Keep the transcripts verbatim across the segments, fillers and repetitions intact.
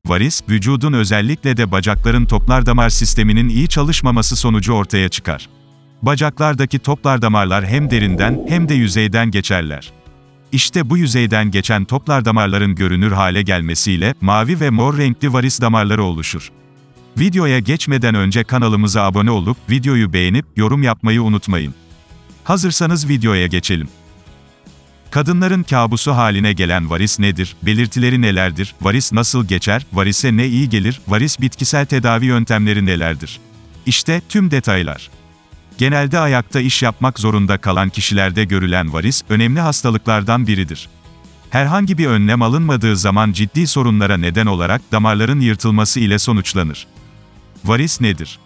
Varis, vücudun özellikle de bacakların toplardamar sisteminin iyi çalışmaması sonucu ortaya çıkar. Bacaklardaki toplardamarlar hem derinden hem de yüzeyden geçerler. İşte bu yüzeyden geçen toplardamarların görünür hale gelmesiyle mavi ve mor renkli varis damarları oluşur. Videoya geçmeden önce kanalımıza abone olup videoyu beğenip yorum yapmayı unutmayın. Hazırsanız videoya geçelim. Kadınların kabusu haline gelen varis nedir? Belirtileri nelerdir? Varis nasıl geçer? Varise ne iyi gelir? Varis bitkisel tedavi yöntemleri nelerdir? İşte tüm detaylar. Genelde ayakta iş yapmak zorunda kalan kişilerde görülen varis, önemli hastalıklardan biridir. Herhangi bir önlem alınmadığı zaman ciddi sorunlara neden olarak damarların yırtılması ile sonuçlanır. Varis nedir?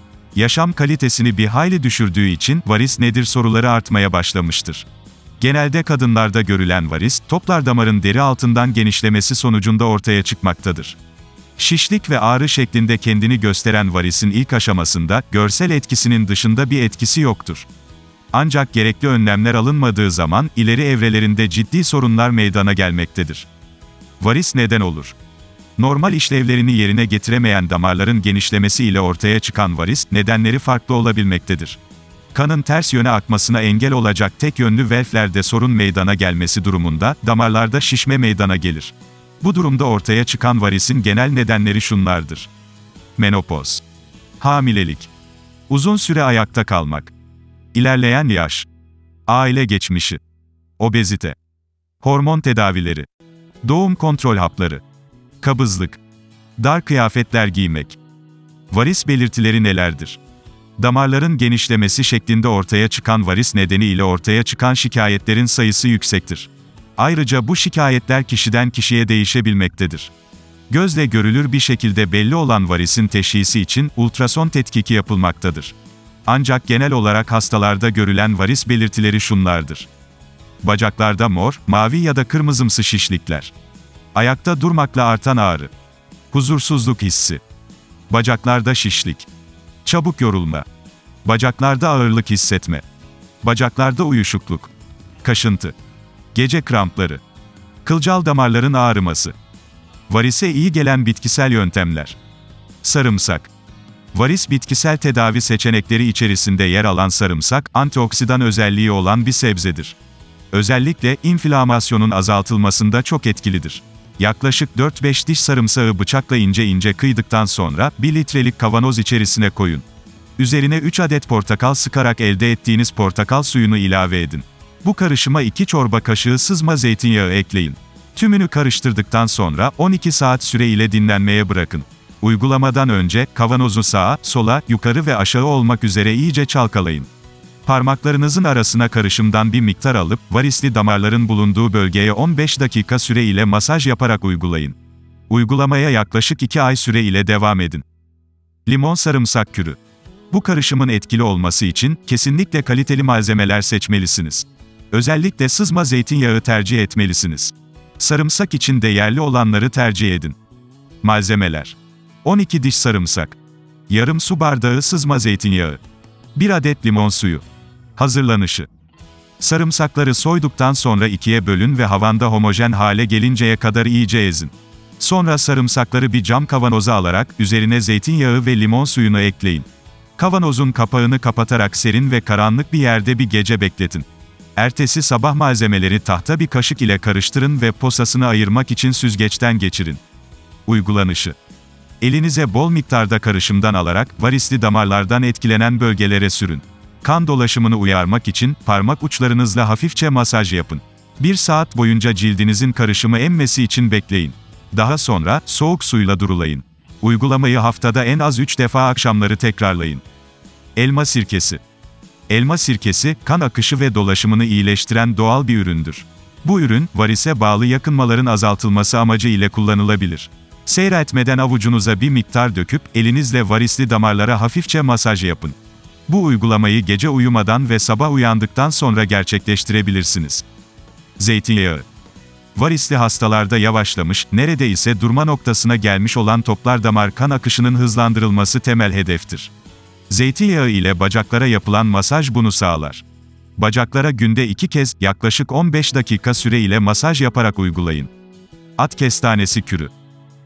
Yaşam kalitesini bir hayli düşürdüğü için varis nedir soruları artmaya başlamıştır. Genelde kadınlarda görülen varis, toplardamarın deri altından genişlemesi sonucunda ortaya çıkmaktadır. Şişlik ve ağrı şeklinde kendini gösteren varisin ilk aşamasında, görsel etkisinin dışında bir etkisi yoktur. Ancak gerekli önlemler alınmadığı zaman, ileri evrelerinde ciddi sorunlar meydana gelmektedir. Varis neden olur? Normal işlevlerini yerine getiremeyen damarların genişlemesi ile ortaya çıkan varis, nedenleri farklı olabilmektedir. Kanın ters yöne akmasına engel olacak tek yönlü valvlerde sorun meydana gelmesi durumunda, damarlarda şişme meydana gelir. Bu durumda ortaya çıkan varisin genel nedenleri şunlardır. Menopoz, hamilelik, uzun süre ayakta kalmak, ilerleyen yaş, aile geçmişi, obezite, hormon tedavileri, doğum kontrol hapları, kabızlık, dar kıyafetler giymek. Varis belirtileri nelerdir? Damarların genişlemesi şeklinde ortaya çıkan varis nedeniyle ortaya çıkan şikayetlerin sayısı yüksektir. Ayrıca bu şikayetler kişiden kişiye değişebilmektedir. Gözle görülür bir şekilde belli olan varisin teşhisi için ultrason tetkiki yapılmaktadır. Ancak genel olarak hastalarda görülen varis belirtileri şunlardır. Bacaklarda mor, mavi ya da kırmızımsı şişlikler. Ayakta durmakla artan ağrı. Huzursuzluk hissi. Bacaklarda şişlik. Çabuk yorulma. Bacaklarda ağırlık hissetme. Bacaklarda uyuşukluk. Kaşıntı. Gece krampları. Kılcal damarların ağrıması. Varise iyi gelen bitkisel yöntemler. Sarımsak. Varis bitkisel tedavi seçenekleri içerisinde yer alan sarımsak, antioksidan özelliği olan bir sebzedir. Özellikle inflamasyonun azaltılmasında çok etkilidir. Yaklaşık dört beş diş sarımsağı bıçakla ince ince kıydıktan sonra bir litrelik kavanoz içerisine koyun. Üzerine üç adet portakal sıkarak elde ettiğiniz portakal suyunu ilave edin. Bu karışıma iki çorba kaşığı sızma zeytinyağı ekleyin. Tümünü karıştırdıktan sonra on iki saat süre ile dinlenmeye bırakın. Uygulamadan önce kavanozu sağa, sola, yukarı ve aşağı olmak üzere iyice çalkalayın. Parmaklarınızın arasına karışımdan bir miktar alıp, varisli damarların bulunduğu bölgeye on beş dakika süre ile masaj yaparak uygulayın. Uygulamaya yaklaşık iki ay süre ile devam edin. Limon sarımsak kürü. Bu karışımın etkili olması için, kesinlikle kaliteli malzemeler seçmelisiniz. Özellikle sızma zeytinyağı tercih etmelisiniz. Sarımsak için de yerli olanları tercih edin. Malzemeler. on iki diş sarımsak. Yarım su bardağı sızma zeytinyağı. bir adet limon suyu. Hazırlanışı. Sarımsakları soyduktan sonra ikiye bölün ve havanda homojen hale gelinceye kadar iyice ezin. Sonra sarımsakları bir cam kavanoza alarak, üzerine zeytinyağı ve limon suyunu ekleyin. Kavanozun kapağını kapatarak serin ve karanlık bir yerde bir gece bekletin. Ertesi sabah malzemeleri tahta bir kaşık ile karıştırın ve posasını ayırmak için süzgeçten geçirin. Uygulanışı. Elinize bol miktarda karışımdan alarak, varisli damarlardan etkilenen bölgelere sürün. Kan dolaşımını uyarmak için, parmak uçlarınızla hafifçe masaj yapın. Bir saat boyunca cildinizin karışımı emmesi için bekleyin. Daha sonra, soğuk suyla durulayın. Uygulamayı haftada en az üç defa akşamları tekrarlayın. Elma sirkesi. Elma sirkesi, kan akışı ve dolaşımını iyileştiren doğal bir üründür. Bu ürün, varise bağlı yakınmaların azaltılması amacı ile kullanılabilir. Seyretmeden avucunuza bir miktar döküp, elinizle varisli damarlara hafifçe masaj yapın. Bu uygulamayı gece uyumadan ve sabah uyandıktan sonra gerçekleştirebilirsiniz. Zeytinyağı. Varisli hastalarda yavaşlamış, neredeyse durma noktasına gelmiş olan toplardamar kan akışının hızlandırılması temel hedeftir. Zeytinyağı ile bacaklara yapılan masaj bunu sağlar. Bacaklara günde iki kez, yaklaşık on beş dakika süre ile masaj yaparak uygulayın. At kestanesi kürü.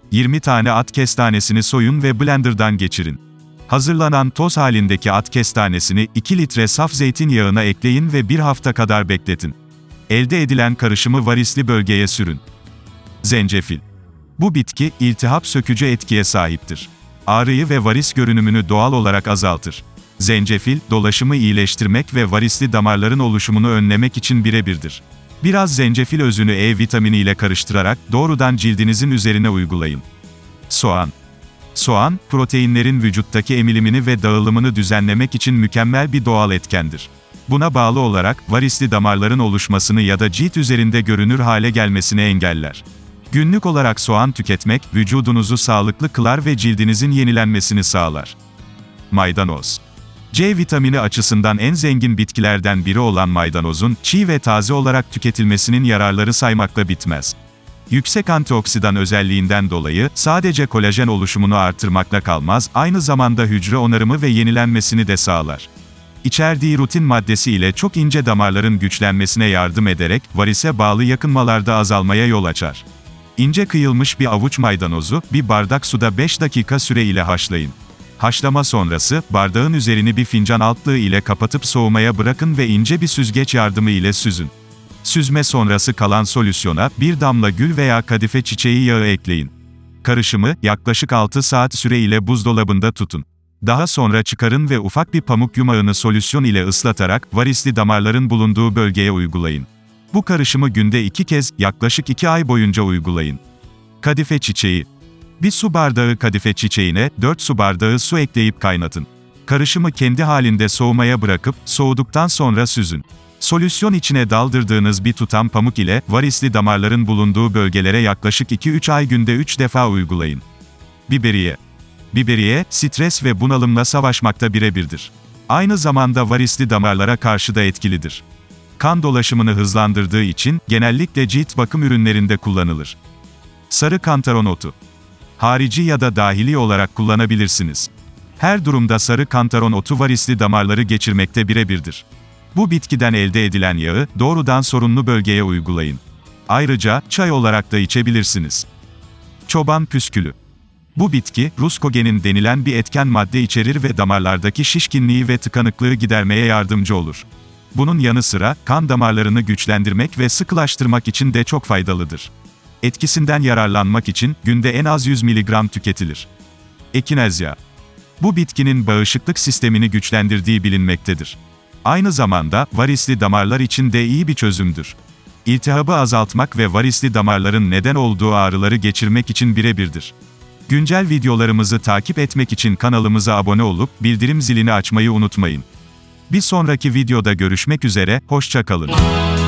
yirmi tane at kestanesini soyun ve blenderdan geçirin. Hazırlanan toz halindeki at kestanesini iki litre saf zeytinyağına ekleyin ve bir hafta kadar bekletin. Elde edilen karışımı varisli bölgeye sürün. Zencefil. Bu bitki, iltihap sökücü etkiye sahiptir. Ağrıyı ve varis görünümünü doğal olarak azaltır. Zencefil, dolaşımı iyileştirmek ve varisli damarların oluşumunu önlemek için birebirdir. Biraz zencefil özünü E vitamini ile karıştırarak doğrudan cildinizin üzerine uygulayın. Soğan. Soğan, proteinlerin vücuttaki emilimini ve dağılımını düzenlemek için mükemmel bir doğal etkendir. Buna bağlı olarak, varisli damarların oluşmasını ya da cilt üzerinde görünür hale gelmesini engeller. Günlük olarak soğan tüketmek, vücudunuzu sağlıklı kılar ve cildinizin yenilenmesini sağlar. Maydanoz. C vitamini açısından en zengin bitkilerden biri olan maydanozun, çiğ ve taze olarak tüketilmesinin yararları saymakla bitmez. Yüksek antioksidan özelliğinden dolayı, sadece kolajen oluşumunu artırmakla kalmaz, aynı zamanda hücre onarımı ve yenilenmesini de sağlar. İçerdiği rutin maddesi ile çok ince damarların güçlenmesine yardım ederek, varise bağlı yakınmalarda azalmaya yol açar. İnce kıyılmış bir avuç maydanozu, bir bardak suda beş dakika süre ile haşlayın. Haşlama sonrası, bardağın üzerini bir fincan altlığı ile kapatıp soğumaya bırakın ve ince bir süzgeç yardımı ile süzün. Süzme sonrası kalan solüsyona, bir damla gül veya kadife çiçeği yağı ekleyin. Karışımı, yaklaşık altı saat süre ile buzdolabında tutun. Daha sonra çıkarın ve ufak bir pamuk yumağını solüsyon ile ıslatarak, varisli damarların bulunduğu bölgeye uygulayın. Bu karışımı günde iki kez, yaklaşık iki ay boyunca uygulayın. Kadife çiçeği. Bir su bardağı kadife çiçeğine, dört su bardağı su ekleyip kaynatın. Karışımı kendi halinde soğumaya bırakıp, soğuduktan sonra süzün. Solüsyon içine daldırdığınız bir tutam pamuk ile, varisli damarların bulunduğu bölgelere yaklaşık iki üç ay günde üç defa uygulayın. Biberiye. Biberiye, stres ve bunalımla savaşmakta birebirdir. Aynı zamanda varisli damarlara karşı da etkilidir. Kan dolaşımını hızlandırdığı için, genellikle cilt bakım ürünlerinde kullanılır. Sarı kantaron otu. Harici ya da dahili olarak kullanabilirsiniz. Her durumda sarı kantaron otu varisli damarları geçirmekte birebirdir. Bu bitkiden elde edilen yağı, doğrudan sorunlu bölgeye uygulayın. Ayrıca, çay olarak da içebilirsiniz. Çoban püskülü. Bu bitki, ruskogenin denilen bir etken madde içerir ve damarlardaki şişkinliği ve tıkanıklığı gidermeye yardımcı olur. Bunun yanı sıra, kan damarlarını güçlendirmek ve sıkılaştırmak için de çok faydalıdır. Etkisinden yararlanmak için, günde en az yüz miligram tüketilir. Ekinezya. Bu bitkinin bağışıklık sistemini güçlendirdiği bilinmektedir. Aynı zamanda, varisli damarlar için de iyi bir çözümdür. İltihabı azaltmak ve varisli damarların neden olduğu ağrıları geçirmek için birebirdir. Güncel videolarımızı takip etmek için kanalımıza abone olup, bildirim zilini açmayı unutmayın. Bir sonraki videoda görüşmek üzere, hoşça kalın.